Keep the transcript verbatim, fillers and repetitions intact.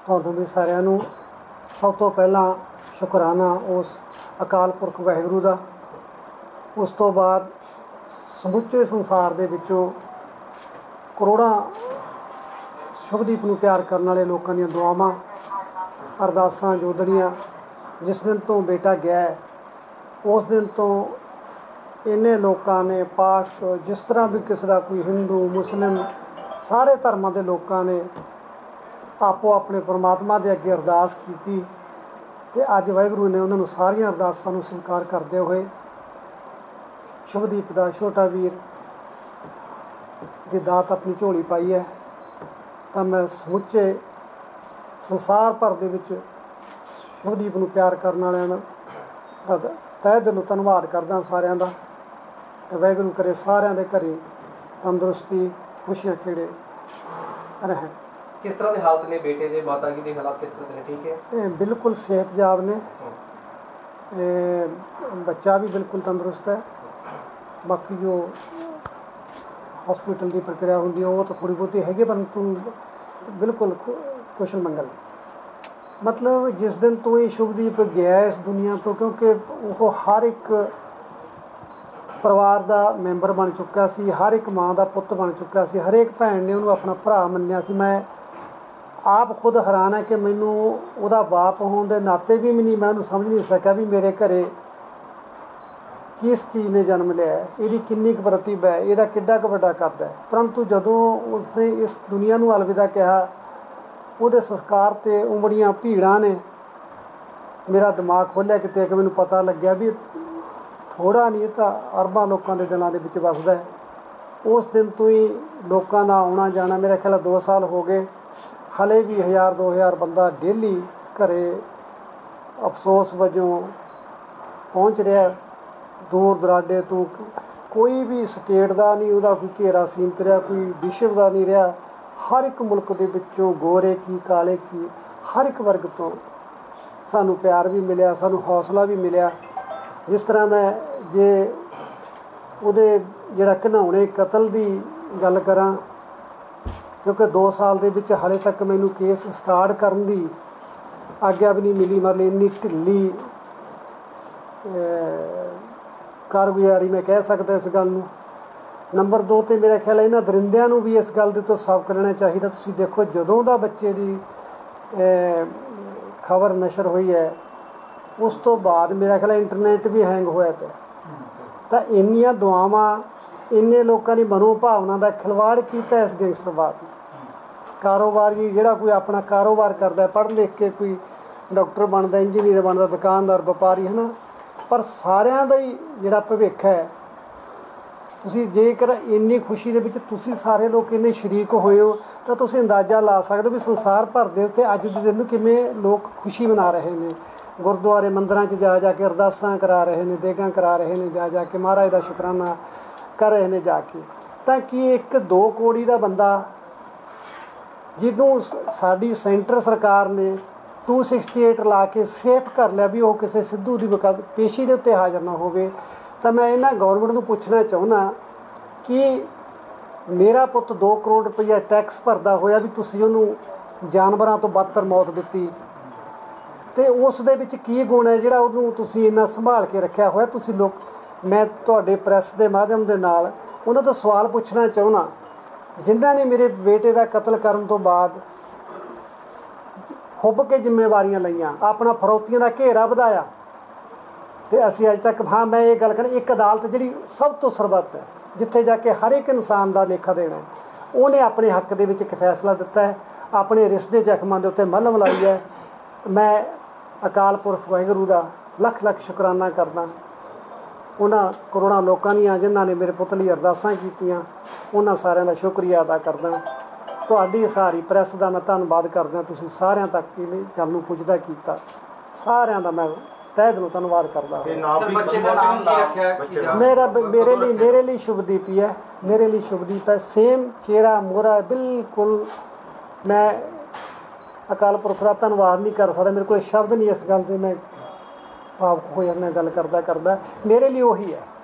ਤੁਹਾਨੂੰ ਵੀ ਸਾਰਿਆਂ ਨੂੰ ਸਭ ਤੋਂ ਪਹਿਲਾਂ ਸ਼ੁਕਰਾਨਾ ਉਸ ਅਕਾਲ ਪੁਰਖ ਵਾਹਿਗੁਰੂ ਦਾ। ਉਸ ਤੋਂ ਬਾਅਦ ਸਮੁੱਚੇ ਸੰਸਾਰ ਦੇ ਵਿੱਚੋਂ ਕਰੋੜਾਂ ਸ਼ੁਭਦੀਪ ਨੂੰ ਪਿਆਰ ਕਰਨ ਵਾਲੇ ਲੋਕਾਂ ਦੀਆਂ ਦੁਆਵਾਂ ਅਰਦਾਸਾਂ ਜੋਦੜੀਆਂ। ਜਿਸ ਦਿਨ ਤੋਂ ਬੇਟਾ ਗਿਆ ਉਸ ਦਿਨ ਤੋਂ ਇੰਨੇ ਲੋਕਾਂ ਨੇ ਪਾਠ, ਜਿਸ ਤਰ੍ਹਾਂ ਵੀ ਕਿਸੇ ਦਾ ਕੋਈ ਹਿੰਦੂ ਮੁਸਲਿਮ ਸਾਰੇ ਧਰਮਾਂ ਦੇ ਲੋਕਾਂ ਨੇ ਆਪੋ ਆਪਣੇ ਪਰਮਾਤਮਾ ਦੇ ਅੱਗੇ ਅਰਦਾਸ ਕੀਤੀ ਅਤੇ ਅੱਜ ਵਾਹਿਗੁਰੂ ਨੇ ਉਹਨਾਂ ਨੂੰ ਸਾਰੀਆਂ ਅਰਦਾਸਾਂ ਨੂੰ ਸਵੀਕਾਰ ਕਰਦੇ ਹੋਏ ਸ਼ੁਭਦੀਪ ਦਾ ਛੋਟਾ ਵੀਰ ਦੀ ਦਾਤ ਆਪਣੀ ਝੋਲੀ ਪਾਈ ਹੈ। ਤਾਂ ਮੈਂ ਸਮੁੱਚੇ ਸੰਸਾਰ ਭਰ ਦੇ ਵਿੱਚ ਸ਼ੁਭਦੀਪ ਨੂੰ ਪਿਆਰ ਕਰਨ ਵਾਲਿਆਂ ਦਾ ਤਹਿ ਦਿਲੋਂ ਧੰਨਵਾਦ ਕਰਦਾ ਸਾਰਿਆਂ ਦਾ। ਅਤੇ ਵਾਹਿਗੁਰੂ ਕਰੇ ਸਾਰਿਆਂ ਦੇ ਘਰੇ ਤੰਦਰੁਸਤੀ ਖੁਸ਼ੀਆਂ ਖੇੜੇ ਰਹਿਣ। ਕਿਸ ਤਰ੍ਹਾਂ ਦੇ ਹਾਲਤ ਨੇ ਬੇਟੇ ਦੇ? ਮਾਤਾ ਜੀ ਦੇ ਹਾਲਾਤ ਕਿਸ ਤਰ੍ਹਾਂ ਦੇ ਨੇ? ਠੀਕ ਹੈ, ਇਹ ਬਿਲਕੁਲ ਸਿਹਤਯਾਬ ਨੇ। ਬੱਚਾ ਵੀ ਬਿਲਕੁਲ ਤੰਦਰੁਸਤ ਹੈ। ਬਾਕੀ ਜੋ ਹੌਸਪੀਟਲ ਦੀ ਪ੍ਰਕਿਰਿਆ ਹੁੰਦੀ ਹੈ ਉਹ ਤਾਂ ਥੋੜ੍ਹੀ ਬਹੁਤੀ ਹੈਗੀ, ਪਰੰਤੂ ਬਿਲਕੁਲ ਕੁਸ਼ਲ ਮੰਗਲ। ਮਤਲਬ ਜਿਸ ਦਿਨ ਤੋਂ ਇਹ ਸ਼ੁਭਦੀਪ ਗਿਆ ਇਸ ਦੁਨੀਆ ਤੋਂ, ਕਿਉਂਕਿ ਉਹ ਹਰ ਇੱਕ ਪਰਿਵਾਰ ਦਾ ਮੈਂਬਰ ਬਣ ਚੁੱਕਾ ਸੀ, ਹਰ ਇੱਕ ਮਾਂ ਦਾ ਪੁੱਤ ਬਣ ਚੁੱਕਾ ਸੀ, ਹਰੇਕ ਭੈਣ ਨੇ ਉਹਨੂੰ ਆਪਣਾ ਭਰਾ ਮੰਨਿਆ ਸੀ। ਮੈਂ ਆਪ ਖੁਦ ਹੈਰਾਨ ਹੈ ਕਿ ਮੈਨੂੰ ਉਹਦਾ ਬਾਪ ਹੋਣ ਦੇ ਨਾਤੇ ਵੀ ਨਹੀਂ ਮੈਂ ਉਹਨੂੰ ਸਮਝ ਨਹੀਂ ਸਕਿਆ ਵੀ ਮੇਰੇ ਘਰ ਕਿਸ ਚੀਜ਼ ਨੇ ਜਨਮ ਲਿਆ, ਇਹਦੀ ਕਿੰਨੀ ਕੁ ਪ੍ਰਤਿਭਾ ਹੈ, ਇਹਦਾ ਕਿੱਡਾ ਕੁ ਵੱਡਾ ਕੱਦ ਹੈ। ਪਰੰਤੂ ਜਦੋਂ ਉਸਨੇ ਇਸ ਦੁਨੀਆ ਨੂੰ ਅਲਵਿਦਾ ਕਿਹਾ, ਉਹਦੇ ਸੰਸਕਾਰ 'ਤੇ ਉਮੜੀਆਂ ਭੀੜਾਂ ਨੇ ਮੇਰਾ ਦਿਮਾਗ ਖੋਲ੍ਹਿਆ ਕਿਤੇ ਕਿ ਮੈਨੂੰ ਪਤਾ ਲੱਗਿਆ ਵੀ ਥੋੜ੍ਹਾ ਨਹੀਂ, ਇਹ ਤਾਂ ਅਰਬਾਂ ਲੋਕਾਂ ਦੇ ਦਿਲਾਂ ਦੇ ਵਿੱਚ ਵੱਸਦਾ ਹੈ। ਉਸ ਦਿਨ ਤੋਂ ਹੀ ਲੋਕਾਂ ਦਾ ਆਉਣਾ ਜਾਣਾ, ਮੇਰਾ ਖਿਆਲ ਦੋ ਸਾਲ ਹੋ ਗਏ, ਹਾਲੇ ਵੀ ਹਜ਼ਾਰ ਦੋ ਹਜ਼ਾਰ ਬੰਦਾ ਡੇਲੀ ਘਰ ਅਫਸੋਸ ਵਜੋਂ ਪਹੁੰਚ ਰਿਹਾ। ਦੂਰ ਦੁਰਾਡੇ ਤੋਂ ਕੋਈ ਵੀ ਸਟੇਟ ਦਾ ਨਹੀਂ ਉਹਦਾ ਕੋਈ ਘੇਰਾ ਸੀਮਤ ਰਿਹਾ, ਕੋਈ ਵਿਸ਼ਵ ਦਾ ਨਹੀਂ ਰਿਹਾ। ਹਰ ਇੱਕ ਮੁਲਕ ਦੇ ਵਿੱਚੋਂ ਗੋਰੇ ਕੀ ਕਾਲੇ ਕੀ ਹਰ ਇੱਕ ਵਰਗ ਤੋਂ ਸਾਨੂੰ ਪਿਆਰ ਵੀ ਮਿਲਿਆ, ਸਾਨੂੰ ਹੌਸਲਾ ਵੀ ਮਿਲਿਆ। ਜਿਸ ਤਰ੍ਹਾਂ ਮੈਂ ਜੇ ਉਹਦੇ ਜਿਹੜਾ ਘਿਨਾਉਣੇ ਕਤਲ ਦੀ ਗੱਲ ਕਰਾਂ, ਕਿਉਂਕਿ ਦੋ ਸਾਲ ਦੇ ਵਿੱਚ ਹਾਲੇ ਤੱਕ ਮੈਨੂੰ ਕੇਸ ਸਟਾਰਟ ਕਰਨ ਦੀ ਆਗਿਆ ਵੀ ਨਹੀਂ ਮਿਲੀ। ਮਤਲਬ ਇੰਨੀ ਢਿੱਲੀ ਕਾਰਗੁਜ਼ਾਰੀ ਮੈਂ ਕਹਿ ਸਕਦਾ ਇਸ ਗੱਲ ਨੂੰ। ਨੰਬਰ ਦੋ 'ਤੇ ਮੇਰਾ ਖਿਆਲ ਇਹਨਾਂ ਦਰਿੰਦਿਆਂ ਨੂੰ ਵੀ ਇਸ ਗੱਲ ਦੇ ਤੋਂ ਸਬਕ ਲੈਣਾ ਚਾਹੀਦਾ। ਤੁਸੀਂ ਦੇਖੋ ਜਦੋਂ ਦਾ ਬੱਚੇ ਦੀ ਖਬਰ ਨਸ਼ਰ ਹੋਈ ਹੈ ਉਸ ਤੋਂ ਬਾਅਦ ਮੇਰਾ ਖਿਆਲ ਇੰਟਰਨੈਟ ਵੀ ਹੈਂਗ ਹੋਇਆ ਪਿਆ। ਤਾਂ ਇੰਨੀਆਂ ਦੁਆਵਾਂ, ਇੰਨੇ ਲੋਕਾਂ ਦੀ ਮਨੋਭਾਵਨਾ ਦਾ ਖਿਲਵਾੜ ਕੀਤਾ ਇਸ ਗੈਂਗਸਟਰਵਾਦ ਨੇ। ਕਾਰੋਬਾਰੀ ਜਿਹੜਾ ਕੋਈ ਆਪਣਾ ਕਾਰੋਬਾਰ ਕਰਦਾ, ਪੜ੍ਹ ਲਿਖ ਕੇ ਕੋਈ ਡਾਕਟਰ ਬਣਦਾ, ਇੰਜੀਨੀਅਰ ਬਣਦਾ, ਦੁਕਾਨਦਾਰ, ਵਪਾਰੀ, ਹੈ ਨਾ, ਪਰ ਸਾਰਿਆਂ ਦਾ ਹੀ ਜਿਹੜਾ ਭਵਿੱਖ ਹੈ, ਤੁਸੀਂ ਜੇਕਰ ਇੰਨੀ ਖੁਸ਼ੀ ਦੇ ਵਿੱਚ ਤੁਸੀਂ ਸਾਰੇ ਲੋਕ ਇੰਨੇ ਸ਼ਰੀਕ ਹੋਏ ਹੋ ਤਾਂ ਤੁਸੀਂ ਅੰਦਾਜ਼ਾ ਲਾ ਸਕਦੇ ਹੋ ਵੀ ਸੰਸਾਰ ਭਰ ਦੇ ਉੱਤੇ ਅੱਜ ਦੇ ਦਿਨ ਨੂੰ ਕਿਵੇਂ ਲੋਕ ਖੁਸ਼ੀ ਮਨਾ ਰਹੇ ਨੇ। ਗੁਰਦੁਆਰੇ ਮੰਦਰਾਂ 'ਚ ਜਾ ਜਾ ਕੇ ਅਰਦਾਸਾਂ ਕਰਾ ਰਹੇ ਨੇ, ਦੇਗਾਂ ਕਰਾ ਰਹੇ ਨੇ, ਜਾ ਜਾ ਕੇ ਮਹਾਰਾਜ ਦਾ ਸ਼ੁਕਰਾਨਾ ਕਰ ਰਹੇ ਨੇ ਜਾ ਕੇ। ਤਾਂ ਕੀ ਇੱਕ ਦੋ ਕੋੜੀ ਦਾ ਬੰਦਾ ਜਿਹਨੂੰ ਸਾਡੀ ਸੈਂਟਰ ਸਰਕਾਰ ਨੇ ਟੂ ਸਿਕਸਟੀ ਏਟ ਲਾ ਕੇ ਸੇਫ ਕਰ ਲਿਆ ਵੀ ਉਹ ਕਿਸੇ ਸਿੱਧੂ ਦੀ ਵਕਾ ਪੇਸ਼ੀ ਦੇ ਉੱਤੇ ਹਾਜ਼ਰ ਨਾ ਹੋਵੇ, ਤਾਂ ਮੈਂ ਇਹਨਾਂ ਗੌਰਮੈਂਟ ਨੂੰ ਪੁੱਛਣਾ ਚਾਹੁੰਦਾ ਕਿ ਮੇਰਾ ਪੁੱਤ ਦੋ ਕਰੋੜ ਰੁਪਈਆ ਟੈਕਸ ਭਰਦਾ ਹੋਇਆ ਵੀ ਤੁਸੀਂ ਉਹਨੂੰ ਜਾਨਵਰਾਂ ਤੋਂ ਬਦਤਰ ਮੌਤ ਦਿੱਤੀ, ਅਤੇ ਉਸ ਦੇ ਵਿੱਚ ਕੀ ਗੁਣ ਹੈ ਜਿਹੜਾ ਉਹਨੂੰ ਤੁਸੀਂ ਇੰਨਾ ਸੰਭਾਲ ਕੇ ਰੱਖਿਆ ਹੋਇਆ। ਤੁਸੀਂ ਲੋਕ, ਮੈਂ ਤੁਹਾਡੇ ਪ੍ਰੈਸ ਦੇ ਮਾਧਿਅਮ ਦੇ ਨਾਲ ਉਹਨਾਂ ਤੋਂ ਸਵਾਲ ਪੁੱਛਣਾ ਚਾਹੁੰਦਾ, ਜਿਨ੍ਹਾਂ ਨੇ ਮੇਰੇ ਬੇਟੇ ਦਾ ਕਤਲ ਕਰਨ ਤੋਂ ਬਾਅਦ ਹੁੱਬ ਕੇ ਜ਼ਿੰਮੇਵਾਰੀਆਂ ਲਈਆਂ, ਆਪਣਾ ਫਰੌਤੀਆਂ ਦਾ ਘੇਰਾ ਵਧਾਇਆ, ਅਤੇ ਅਸੀਂ ਅੱਜ ਤੱਕ, ਹਾਂ ਮੈਂ ਇਹ ਗੱਲ ਕਰਾਂ, ਇੱਕ ਅਦਾਲਤ ਜਿਹੜੀ ਸਭ ਤੋਂ ਸਰਬੱਤ ਹੈ, ਜਿੱਥੇ ਜਾ ਕੇ ਹਰ ਇੱਕ ਇਨਸਾਨ ਦਾ ਲੇਖਾ ਦੇਣਾ, ਉਹਨੇ ਆਪਣੇ ਹੱਕ ਦੇ ਵਿੱਚ ਇੱਕ ਫੈਸਲਾ ਦਿੱਤਾ ਹੈ, ਆਪਣੇ ਰਿਸ ਦੇ ਜ਼ਖਮਾਂ ਦੇ ਉੱਤੇ ਮੱਲਮ ਲਾਈ ਹੈ। ਮੈਂ ਅਕਾਲ ਪੁਰਖ ਵਾਹਿਗੁਰੂ ਦਾ ਲੱਖ ਲੱਖ ਸ਼ੁਕਰਾਨਾ ਕਰਦਾ। ਉਹਨਾਂ ਕਰੋੜਾਂ ਲੋਕਾਂ ਦੀਆਂ ਜਿਨ੍ਹਾਂ ਨੇ ਮੇਰੇ ਪੁੱਤ ਲਈ ਅਰਦਾਸਾਂ ਕੀਤੀਆਂ, ਉਹਨਾਂ ਸਾਰਿਆਂ ਦਾ ਸ਼ੁਕਰੀਆ ਅਦਾ ਕਰਦਾ। ਤੁਹਾਡੀ ਸਾਰੀ ਪ੍ਰੈਸ ਦਾ ਮੈਂ ਧੰਨਵਾਦ ਕਰਦਾ। ਤੁਸੀਂ ਸਾਰਿਆਂ ਤੱਕ ਇਹ ਗੱਲ ਨੂੰ ਪੁੱਜਦਾ ਕੀਤਾ, ਸਾਰਿਆਂ ਦਾ ਮੈਂ ਤਹਿ ਦਿਲੋਂ ਧੰਨਵਾਦ ਕਰਦਾ। ਮੇਰਾ ਮੇਰੇ ਲਈ ਮੇਰੇ ਲਈ ਸ਼ੁਭਦੀਪ ਹੀ ਹੈ, ਮੇਰੇ ਲਈ ਸ਼ੁਭਦੀਪ ਹੈ। ਸੇਮ ਚਿਹਰਾ ਮੋਹਰਾ ਬਿਲਕੁਲ। ਮੈਂ ਅਕਾਲ ਪੁਰਖ ਦਾ ਧੰਨਵਾਦ ਨਹੀਂ ਕਰ ਸਕਦਾ, ਮੇਰੇ ਕੋਲ ਸ਼ਬਦ ਨਹੀਂ ਇਸ ਗੱਲ 'ਤੇ। ਮੈਂ ਭਾਵੁਕ ਹੋ ਜਾਂਦਾ ਗੱਲ ਕਰਦਾ ਕਰਦਾ। ਮੇਰੇ ਲਈ ਉਹੀ ਹੈ।